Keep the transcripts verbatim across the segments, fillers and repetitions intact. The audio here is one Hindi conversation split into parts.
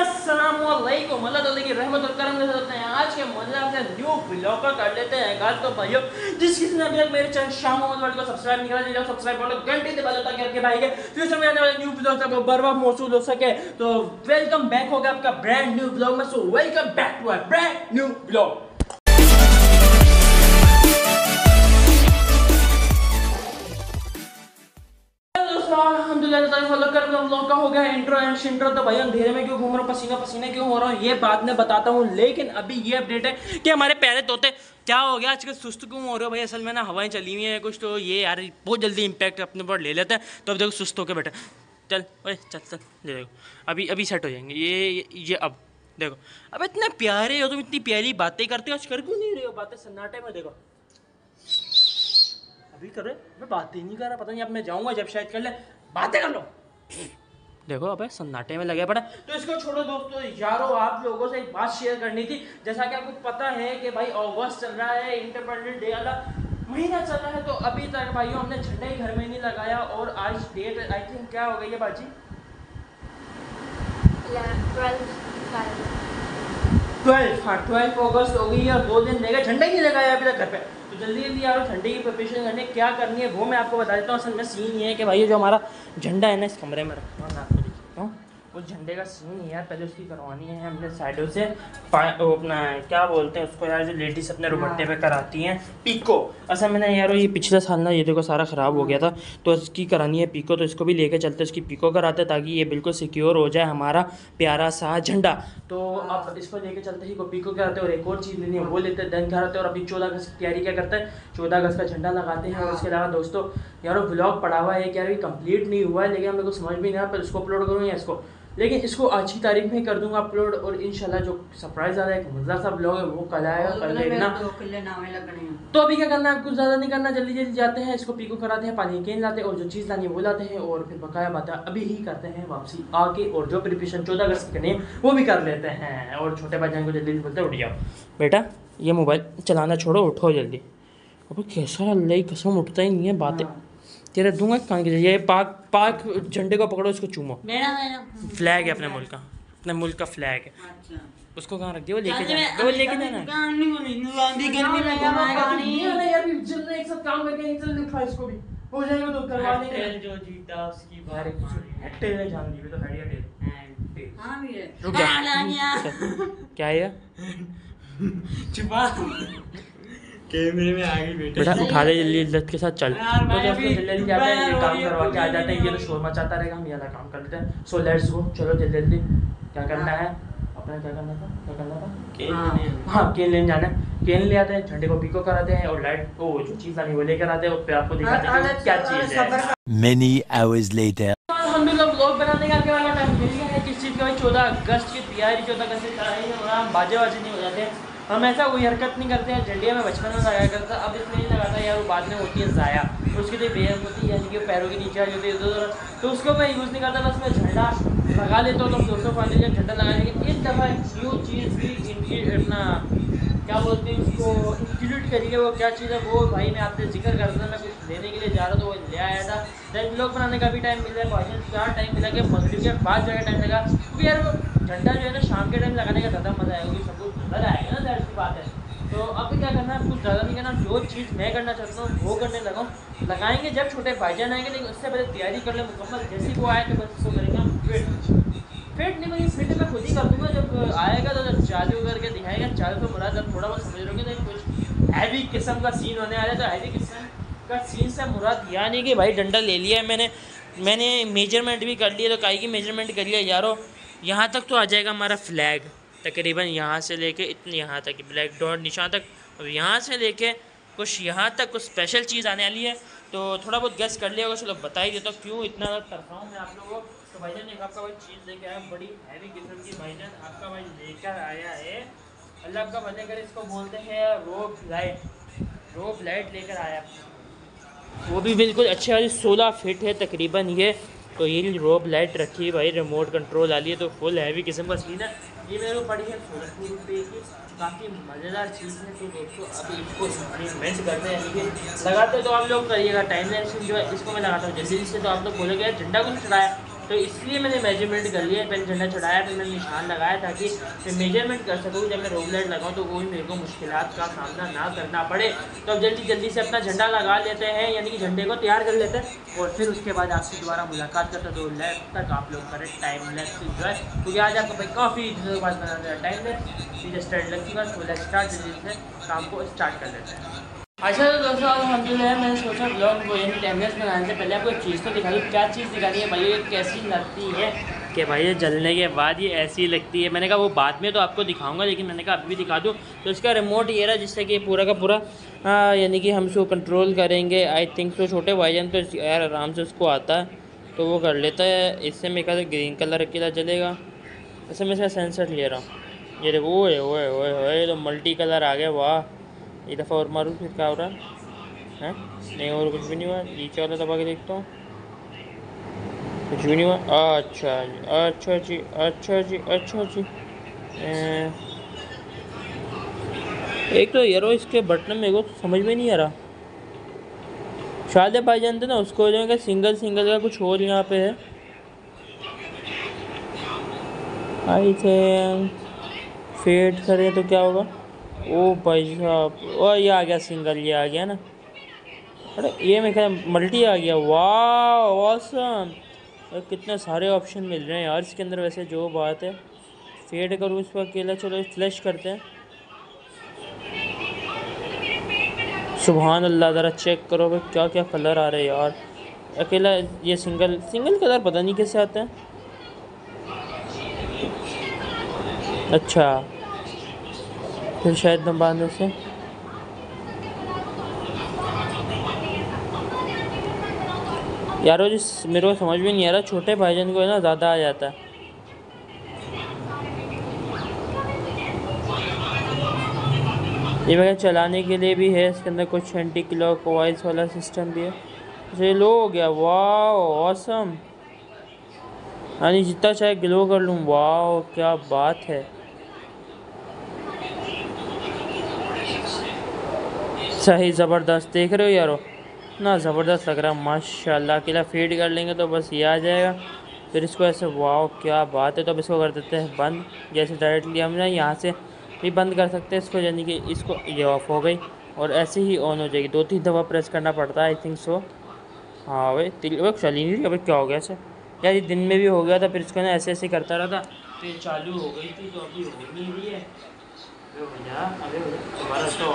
अस्सलामुअलैकुम अल्लाह ताला की रहमत और करम के साथ आज के मज़े से न्यू ब्लॉगर कर लेते हैं गाइस। तो भाइयों जिस किसी ने अभी तक मेरे चैनल शाह मोहम्मद वर्ल्ड को सब्सक्राइब नहीं करा, जाओ सब्सक्राइब कर लो, घंटी दबा लो ताकि आपके भाई के फ्यूचर में आने वाले न्यू ब्लॉग आपको बर वक्त मौसूल हो सके। तो वेलकम बैक हो गया आपका ब्रांड न्यू ब्लॉग में। So welcome back to a brand new blog. का हो गया इंट्रो एंड शिंट्रो। तो भाई अंधेरे में क्यों घूम रहा हूँ, पसीना पसीना क्यों हो रहा हूँ, ये बाद में बताता हूँ। लेकिन अभी ये अपडेट है कि हमारे प्यारे तोते क्या हो गया आजकल सुस्त क्यों हो रहे हो भाई। असल में ना हवाएं चली हुई हैं कुछ, तो ये यार बहुत जल्दी इम्पैक्ट अपने ऊपर ले लेते हैं। तो अब देखो सुस्त होकर बैठे, चल ओए चल चल ले देखो अभी अभी सेट हो जाएंगे ये ये, ये अब देखो। अब इतने प्यारे हो तुम, इतनी प्यारी बातें करते हो, आज कर क्यों नहीं रहे हो बातें सन्नाटे में। देखो अभी कर रहे, मैं बातें नहीं कर रहा, पता नहीं अब मैं जाऊँगा जब शायद कर ले बातें कर लो। देखो अबे सन्नाटे में लगे पड़ा। तो इसको छोड़ो दोस्तों, यारो आप लोगों से एक बात शेयर करनी थी। जैसा कि आपको पता है कि भाई अगस्त चल रहा है, इंडिपेंडेंस डे वाला महीना चल रहा है। तो अभी तक भाइयों हमने झंडा ही घर में नहीं लगाया। और आज डेट आई थिंक क्या हो गई है बाजी, ट्वेल्व हाँ ट्वेल्व अगस्त हो गई है और दो दिन रह गए, झंडा ही नहीं लगाया अभी तक घर पे। तो जल्दी जल्दी यार झंडे की प्रिपरेशन करने क्या करनी है वो मैं आपको बता देता हूँ। असल में सीन ये है कि भाई जो हमारा झंडा है ना इस कमरे में रखता हूँ, मैं आपको दिखाता हूँ। उस झंडे का सीन है यार, पहले उसकी करवानी है हमने साइडों से अपना क्या बोलते हैं उसको यार, जो लेडीज़ अपने रुपट्टे पे कराती हैं पीको। असल में ना यार ये पिछले साल ना ये देखो सारा ख़राब हो गया था, तो इसकी करानी है पीको। तो इसको भी लेके चलते इसकी पीको कराते ताकि ये बिल्कुल सिक्योर हो जाए हमारा प्यारा सा झंडा। तो अब इसको लेके चलते ही को पीको कराते और एक और चीज़ लेनी है वो लेते हैं देन कराते। और अभी चौदह अगस्त की तैयारी क्या करते हैं, चौदह अगस्त का झंडा लगाते हैं। और उसके अलावा दोस्तों यार ब्लॉग पड़ा हुआ है कि यार अभी कंप्लीट नहीं हुआ है, लेकिन मेरे को समझ भी नहीं आया पर इसको अपलोड करूँ या इसको, लेकिन इसको आज की तारीख में कर दूंगा अपलोड। और इंशाल्लाह जो सरप्राइज आ रहा है एक मज़ेदार सा ब्लॉग है वो कल आएगा, कल देखना। तो अभी क्या करना है, कुछ ज़्यादा नहीं करना, जल्दी जल्दी जाते हैं इसको पीको कराते हैं, पानी केन लाते हैं और जो चीज़ लानी है वो लाते हैं। और फिर बकाया बात अभी ही करते हैं वापसी आके, और जो प्रिपरेशन चौदह अगस्त के लिए वो भी कर लेते हैं। और छोटे भाईजान को जल्दी बोलते हैं उठ जाओ बेटा, ये मोबाइल चलाना छोड़ो, उठो जल्दी। अब कैसा अल्लाह की कसम उठता ही नहीं है, बातें तेरे दूंगा कहाँ की। ये पाक पाक झंडे को पकड़ो, इसको चूमो, फ्लैग है अपने मुल्क का, अपने मुल्क का फ्लैग है। अच्छा। उसको कहाँ रख दिया, वो लेके जाना, वो लेके जाना एक साथ काम करके इसको भी हो जाएगा। तो करवा देंगे जो जीता उसकी बारे टेल जान दी तो हड़िया टेल। हां भी है, रुक जा क्या है छुपा कैमरे में आ गई बेटा। बेटा उठा दे जल्दी इज्जत के साथ चल। तो दोस्तों जल्दी जल्दी जाते हैं, ये काम करवा के आ जाते हैं। ये तो शोर मचाता रहेगा, हम ये वाला काम कर लेते हैं। सो लेट्स गो, चलो जल्दी जल्दी। क्या करना है अपना, क्या करना था क्या करना था केन, हाँ केन लेने जाना है। केन ले आते हैं, झंडे को पीको कराते हैं और लाइट ओ जो चीज़ आनी वो लेकर आते हैं और फिर आपको दिखाते हैं क्या चीज़ है। Many hours later हम लोग ब्लॉग बनाने का क्या वाला टाइम मिल गया है किस चीज़ का भाई, चौदह अगस्त की तैयारी। चौदह अगस्त की तैयारी में बाजे बाजे नहीं हो जाते हैं, हम ऐसा कोई हरकत नहीं करते हैं। झंडिया में बचपन में लगाया करता, अब इसमें नहीं लगाता यार, वो बाद में होती है ज़ाया, तो उसकी तो बेहद होती है यानी कि पैरों के नीचे आ जाती है, तो उसको मैं यूज़ नहीं करता, बस मैं झंडा लगा लेता हूँ। तो दोस्तों पाँच जब झंडा लगाने के इस दफ़ा न्यू चीज़ भी अपना क्या बोलते हैं उसको इंक्लूड करिए। वो क्या चीज़ है वो भाई मैं आपसे जिक्र करता था, मैं कुछ लेने के लिए जा रहा था वो ले आया था। देन ब्लॉग बनाने का भी टाइम मिल रहा है, भाई क्या टाइम मिला कि मगरिब के बाद जगह टाइम लगा, क्योंकि यार वो झंडा जो है ना शाम के टाइम लगाने का ज़्यादा मज़ा आएगा, सब कुछ मज़ा आएगा ना, ज़ाहिर सी बात है। तो अब क्या करना है, कुछ ज़्यादा नहीं करना, जो चीज़ मैं करना चाहता हूँ वो करने लगा हूँ। लगाएंगे जब छोटे भाईजान आएंगे, लेकिन उससे पहले तैयारी कर ले मुकम्मल। जैसे वो आए तो बस उसको करेंगे हम फिट फिट नहीं भाई, फिट मैं खुद ही कर दूँगा जब आएगा। तो जब चालू करके दिखाएगा, चालू तो मुराद अब थोड़ा बहुत समझ रहे होंगे, तो कुछ हैवी किस्म का सीन होने वाला है। तो हैवी किस्म का सीन से मुराद यह नहीं कि भाई डंडा ले लिया है मैंने मैंने मेजरमेंट भी कर लिया। तो काई की मेजरमेंट कर लिया यारो, यहाँ तक तो आ जाएगा हमारा फ्लैग, तकरीबन यहाँ से लेके इतने यहाँ तक ब्लैक डॉट निशान तक, और यहाँ से लेके कुछ यहाँ तक कुछ स्पेशल चीज़ आने वाली है। तो थोड़ा बहुत गेस कर लिया होगा, चलो बता ही देता हूँ क्यों इतना तरफा हूँ मैं आप लोगों को। तो भाईजान एक आपका भाई चीज़ लेके आया, बड़ी हैवी किस्म की भाईजान आपका भाई लेकर आया है, अल्लाह आपका भले करे। इसको बोलते हैं रोप लाइट, रोप लाइट लेकर आया, वो भी बिल्कुल अच्छे वाली सोलह फिट है तकरीबन ये। तो ये रोप लाइट रखी भाई, रिमोट कंट्रोल वाली है, तो फुल हैवी किस्म का सीन है। ये मेरे को पड़ी है सोलह रुपये की, काफ़ी मज़ेदार चीज़ है। तो दोस्तों अभी इसको इम्प्लीमेंट करते हैं, देखिए लगाते तो आप लोग करिएगा। टाइम लाइन जो है इसको मैं लगाता हूँ जल्दी से, तो आप लोग बोलोगे यार झंडा को नहीं चढ़ाया, तो इसलिए मैंने मेजरमेंट कर लिया, पहले झंडा चढ़ाया फिर मैंने निशान लगाया ताकि मैं मेजरमेंट कर सकूँ, जब मैं रोड लाइट लगाऊँ तो कोई मेरे को मुश्किलात का सामना ना करना पड़े। तो अब जल्दी जल्दी से अपना झंडा लगा लेते हैं, यानी कि झंडे को तैयार कर लेते हैं और फिर उसके बाद आपसे दोबारा मुलाकात करते हैं। तो लैब तक आप लोग करें टाइम लैप्स इंजॉय, क्योंकि आज आपको भाई काफ़ी दिनों के बाद बनाना है टाइम लैप्स। सीधे स्टार्ट लग चुका है, तो लेट्स स्टार्ट जल्दी से काम को स्टार्ट कर लेते हैं। अच्छा तो दोस्तों अल्हम्दुलिल्लाह मैंने सोचा ब्लॉग को यानी टाइमलेस बनाने से पहले आपको एक चीज़ तो दिखा दूँ। क्या चीज़ दिखानी है भाई, ये कैसी लगती है कि भाई ये जलने के बाद ये ऐसी लगती है। मैंने कहा वो बाद में तो आपको दिखाऊंगा, लेकिन मैंने कहा अभी भी दिखा दूँ। तो इसका रिमोट ये रहा जिससे कि पूरा का पूरा यानी कि हम उसको कंट्रोल करेंगे। आई थिंक तो छोटे भाईजान तो यार आराम से उसको आता है तो वो कर लेता है। इससे मेरे ख्याल से ग्रीन कलर अकेला जलेगा। ऐसे मैं इसका सेंसर ले रहा हूँ, ये देखो ओए ओए ओए ओए तो मल्टी कलर आ गया, वाह। एक दफ़ा और मारूँ फिर क्या हो रहा है हैं? नहीं और कुछ भी नहीं हुआ। नीचे वाला दबा के देखता हूँ, कुछ भी नहीं हुआ। अच्छा अच्छा जी अच्छा जी अच्छा जी। ए, एक तो यारो इसके बटन मेरे को समझ में नहीं आ रहा। शायद भाई जानते ना उसको जो है सिंगल सिंगल का कुछ और यहाँ पे है। आई थिंक फेड करें तो क्या होगा। ओ भाई साहब, ओ ये आ गया सिंगल, ये आ गया ना। अरे ये मैं क्या मल्टी आ गया, वाह ऑसम। कितने सारे ऑप्शन मिल रहे हैं यार इसके अंदर। वैसे जो बात है फेड करूँ इस पर अकेला, चलो फ्लैश करते हैं। सुभान अल्लाह, ज़रा चेक करो भाई क्या क्या कलर आ रहे हैं यार। अकेला ये सिंगल सिंगल कलर पता नहीं कैसे आते हैं। अच्छा फिर शायद दबाने से यारो जिस मेरे को समझ में नहीं आ रहा। छोटे भाईजान को है ना ज़्यादा आ जाता है। ये वगैरह चलाने के लिए भी है, इसके अंदर कुछ एंटी क्लॉक वाइज वाला सिस्टम भी है। ये लो हो गया, वाह ऑसम। यानी जितना चाहे ग्लो कर लूँ, वाह क्या बात है। सही ज़बरदस्त, देख रहे हो यारो ना, ज़बरदस्त लग रहा है माशाल्लाह। अकेला फीड कर लेंगे तो बस ये आ जाएगा। फिर इसको ऐसे, वाह क्या बात है। तो अब इसको कर देते हैं बंद। जैसे डायरेक्टली हम ना यहाँ से भी बंद कर सकते हैं इसको, यानी कि इसको ये ऑफ हो गई और ऐसे ही ऑन हो जाएगी। दो तीन दफ़ा प्रेस करना पड़ता है आई थिंक सो। हाँ भाई वो चल ही नहीं रही। अभी क्या हो गया ऐसे यार, ये दिन में भी हो गया था, फिर इसको ना ऐसे ऐसे करता रहा था तो ये चालू हो गई थी, तो अभी हो नहीं रही है। अबे हो जा, अबे हो जा दोबारा तो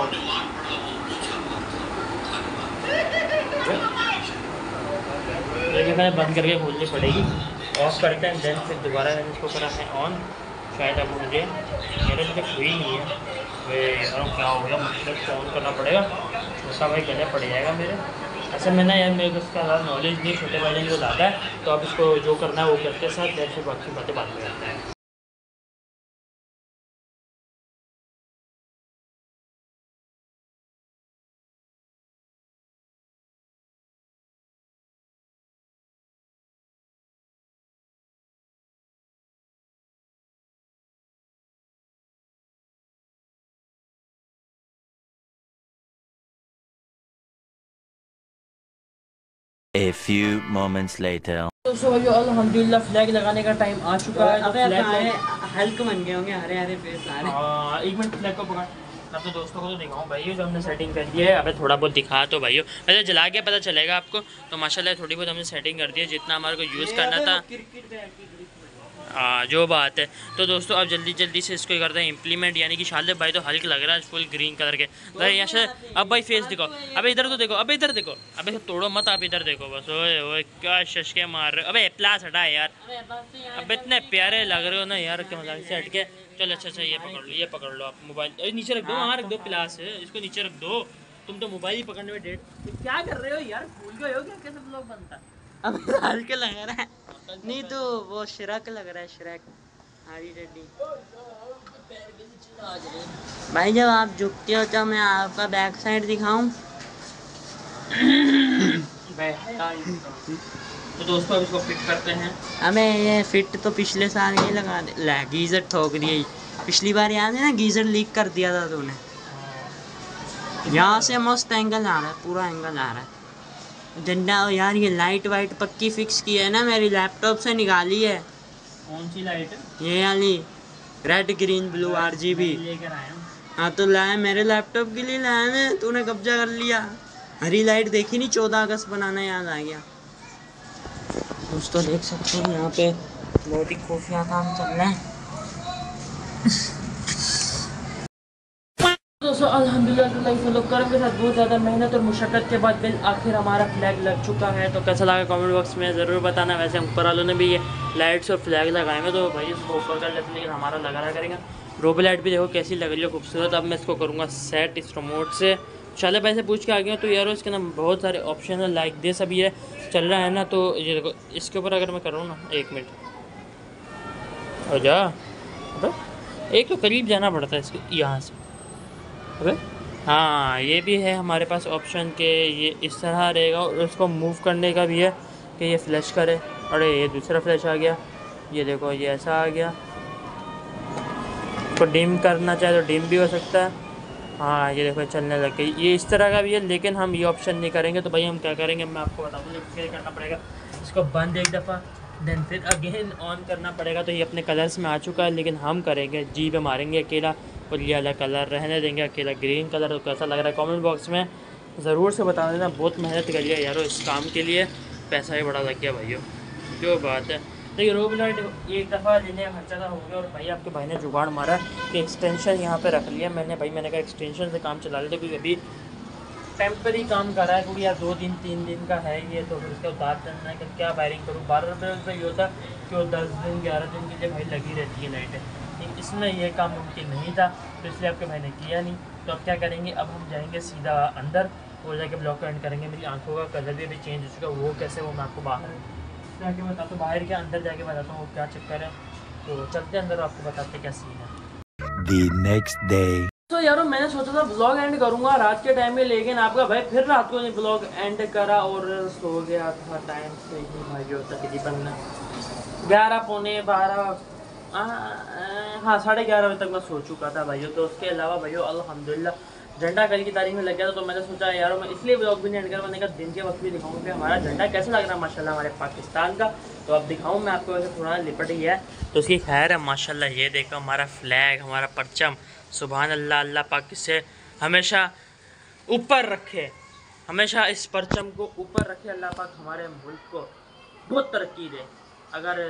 ये बंद करके खोलनी पड़ेगी। ऑफ करते हैं देन फिर दोबारा इसको करा है ऑन। शायद अब मुझे मेरे से हुई नहीं है वे यार, क्या हो गया, मतलब इसको ऑन करना पड़ेगा। छोटा भाई गले पड़ जाएगा मेरे। ऐसे में ना यार मेरे को इसका ज़्यादा नॉलेज नहीं, छोटे भाई को ज़्यादा है। तो अब इसको जो करना है वो करते साथ, देर फिर बाकी बातें बाद में करते हैं। A few moments later. दोस्तों भाई अल्हम्दुलिल्लाह फ्लैग लगाने का टाइम आ चुका है। अबे फ्लैग हल्क बन गए होंगे, हरे हरे पेड़ सारे। हाँ एक मिनट फ्लैग को पकड़, मैं तो दोस्तों को तो दिखाऊँ भाई जो हमने सेटिंग कर दी है। अबे थोड़ा बहुत दिखा तो भाई, वैसे जला के पता चलेगा आपको। तो माशाल्लाह थोड़ी बहुत हमने सेटिंग कर दी है, जितना हमारे को यूज़ करना था। हाँ जो बात है। तो दोस्तों अब जल्दी जल्दी से इसको करते हैं इम्प्लीमेंट, यानी कि शालिब भाई तो हल्क लग रहा है फुल ग्रीन कलर के। भाई यहाँ से अब भाई फेस दिखाओ, अबे इधर तो देखो, अबे इधर देखो, अबे तोड़ो मत, आप इधर देखो बस। ओए ओए क्या शशके मार रहे हो। अबे प्लास हटा यार, अब इतने प्यारे लग रहे हो ना यार, क्या मजाक से हटके। चलो अच्छा अच्छा ये पकड़ लो, ये पकड़ लो आप मोबाइल नीचे रख दो, वहाँ रख दो, प्लास है इसको नीचे रख दो। तुम तो मोबाइल ही पकड़ने में डेट क्या कर रहे हो यार, भूल गए हो क्या कैसे ब्लॉग बनता। अब हल्के लग रहा है, नहीं तो वो श्रेक लग रहा है, श्रेक हरी डड्डी। भाई जब आप झुकते हो तो मैं आपका बैक साइड दिखाऊं। तो दोस्तों अब इसको फिट करते हैं। हमें ये फिट तो पिछले साल ही लगा दे, गीजर ठोक दिया। पिछली बार याद है ना, गीजर लीक कर दिया था तूने। यहाँ से मस्त एंगल आ रहा है, पूरा एंगल आ रहा है। झंडा यार ये लाइट वाइट पक्की फिक्स की है ना, मेरी लैपटॉप से निकाली है। कौन सी लाइट? ये वाली red green blue R G B लेकर आया हूँ। हाँ तो लाया, मेरे लैपटॉप के लिए लाया मैं, तूने कब्जा कर लिया। हरी लाइट देखी नहीं, चौदह अगस्त बनाना याद आ गया। दोस्तों देख सकते हो यहाँ पे बहुत ही खुफिया काम चल रहा है। दोस्तों अल्हम्दुलिल्लाह करम के साथ बहुत ज़्यादा मेहनत और मुशक्क़त के बाद बिल आखिर हमारा फ्लैग लग चुका है। तो कैसा लगा कमेंट बॉक्स में ज़रूर बताना। वैसे ऊपर वालों ने भी ये लाइट्स और फ्लैग लगाएंगे तो भाई इसको ऊपर कर लेते, लेकिन हमारा लगा रहा करेंगे। रोबो लाइट भी देखो कैसी लग रही है खूबसूरत। अब मैं इसको करूँगा सेट इस रिमोट से। शाले पैसे पूछ के आ गया तो यार इसके ना बहुत सारे ऑप्शन है, लाइक दे सब ये चल रहा है ना। तो ये देखो इसके ऊपर अगर मैं करूँ ना, एक मिनट हो जा, एक तो करीब जाना पड़ता है इसके यहाँ से। अबे हाँ ये भी है हमारे पास ऑप्शन के ये इस तरह रहेगा, और उसको मूव करने का भी है कि ये फ्लैश करे। अरे ये दूसरा फ्लैश आ गया, ये देखो ये ऐसा आ गया। इसको डिम करना चाहे तो डिम भी हो सकता है। हाँ ये देखो चलने लग गई, ये इस तरह का भी है, लेकिन हम ये ऑप्शन नहीं करेंगे। तो भाई हम क्या करेंगे मैं आपको बता दूँ, क्या करना पड़ेगा, इसको बंद एक दफ़ा देन फिर अगेन ऑन करना पड़ेगा। तो ये अपने कलर्स में आ चुका है, लेकिन हम करेंगे जी पे मारेंगे अकेला, और ये वाला कलर रहने देंगे अकेला ग्रीन कलर। तो कैसा लग रहा है कमेंट बॉक्स में ज़रूर से बता देना। बहुत मेहनत करिए यारो इस काम के लिए, पैसा भी बड़ा लग गया भाइयों, जो बात है। देखिए रोब लाइट एक दफ़ा लेने का खर्चा था हो गया, और भाई आपके भाई ने जुगाड़ मारा कि एक्सटेंशन यहाँ पे रख लिया मैंने। भाई मैंने कहा एक्सटेंशन से काम चला लेते, क्योंकि अभी टेम्परी काम कर रहा है, क्योंकि यार दो दिन तीन दिन का है ये। तो फिर उसके उतार चलना है कि क्या वायरिंग करूँ। बारह रुपये रुपये ये होता कि वो दस दिन ग्यारह दिन के लिए भाई लगी रहती है लाइटें, लेकिन इसमें ये काम मुमकिन नहीं था, तो इसलिए आपके भाई ने किया नहीं। तो अब क्या करेंगे, अब हम जाएंगे सीधा अंदर और जाके ब्लॉक को एंड करेंगे। मेरी आंखों का कलर भी अभी चेंज हो चुका, वो कैसे वो मैं आपको बाहर जाके बताता हूँ, बाहर के अंदर जाके बताता हूँ वो क्या चक्कर है। तो चलते अंदर आपको बताते क्या सीन है। The next day. तो यारो मैंने सोचा था ब्लॉग एंड करूँगा रात के टाइम में, लेकिन आपका भाई फिर रात को नहीं ब्लॉग एंड करा और सो गया था टाइम से ही भाई। होता तकरीबन ग्यारह पौने बारह हाँ साढ़े ग्यारह बजे तक मैं सो चुका था भाइयों। तो उसके अलावा भाइयों अल्हम्दुलिल्लाह झंडा कल की तारीख में लग गया था। तो मैंने सोचा यारो मैं इसलिए ब्लॉग भी नहीं एंड कर, मैंने कहा दिन के वक्त भी दिखाऊँ कि हमारा झंडा कैसा लग रहा है माशाल्लाह हमारे पाकिस्तान का। तो अब दिखाऊँ मैं आपको, वैसे थोड़ा लिपट ही है तो उसकी खैर है माशाल्लाह। ये देखो हमारा फ्लैग, हमारा परचम, सुभान अल्लाह, अल्लाह पाक से हमेशा ऊपर रखे, हमेशा इस परचम को ऊपर रखे अल्लाह पाक, हमारे मुल्क को बहुत तरक्की दे। अगर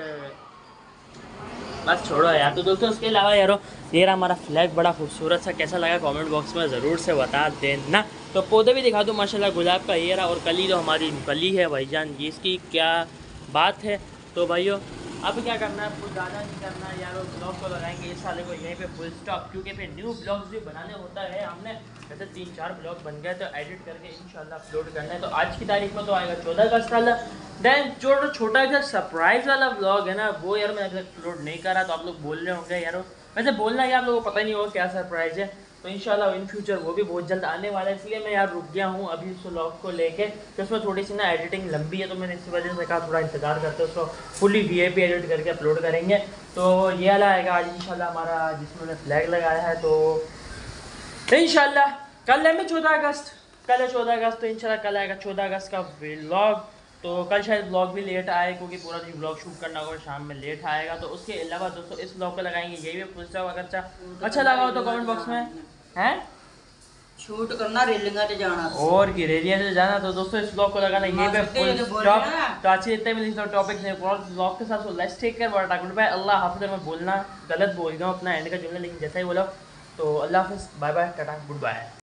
बस छोड़ो यार। तो दोस्तों उसके अलावा यारो ये रहा हमारा फ्लैग, बड़ा खूबसूरत सा, कैसा लगा कमेंट बॉक्स में ज़रूर से बता देना। तो पौधे भी दिखा दूँ माशाल्लाह, गुलाब का ये रहा, और कली तो हमारी कली है भाईजान जी, इसकी क्या बात है। तो भाइयों अब क्या करना है, कुछ ज़्यादा नहीं करना है यार, ब्लॉग को लगाएंगे इस साले को यहीं पे फुल स्टॉप, क्योंकि फिर न्यू ब्लॉग्स भी बनाने होता है। हमने जैसे तीन चार ब्लॉग बन गए तो एडिट करके इंशाल्लाह अपलोड करना है। तो आज की तारीख में तो आएगा चौदह अगस्त वाला। देन जो छोटा सा सरप्राइज़ वाला ब्लॉग है ना, वो यार मैंने अभी तक अपलोड नहीं करा। तो आप लोग बोल रहे होंगे यार, वैसे बोलना यार आप लोगों को पता ही नहीं होगा क्या सरप्राइज़ है। तो इंशाल्लाह इन फ्यूचर वो भी बहुत जल्द आने वाला है, इसलिए मैं यार रुक गया हूँ अभी उस व्लॉग को लेके। तो उसमें थोड़ी सी ना एडिटिंग लंबी है, तो मैंने इसी वजह से कहा थोड़ा इंतज़ार करते उसको fully V I P edit करके अपलोड करेंगे। तो ये वाला आएगा आज इंशाल्लाह हमारा, जिसमें मैंने फ्लैग लगाया है। तो इंशाल्लाह कल है मैं चौदह अगस्त, कल है चौदह अगस्त, तो इंशाल्लाह कल आएगा चौदह अगस्त का व्लॉग। तो कल शायद ब्लॉग भी लेट आए, क्योंकि पूरा दिन ब्लॉग शूट करना होगा, शाम में लेट आएगा। तो उसके अलावा दोस्तों इस ब्लॉग को लगाएंगे यही भी पूछता हुआ, अगर अच्छा अच्छा लगा हो तो कमेंट बॉक्स में हैं शूट करना, रेलिंगा से जाना और की रेलिया से जाना। तो दोस्तों इस ब्लॉग को लगाना यही पे फुल स्टॉप। तो आज इतने भी टॉपिक ने ब्लॉग के साथ let's take care, what good bye, अल्लाह हाफिज़। मैं बोलना गलत बोल गया हूँ अपना एंड का जुमला, लेकिन जैसा ही बोला तो अल्लाह हाफिज़, bye bye, tata, good bye.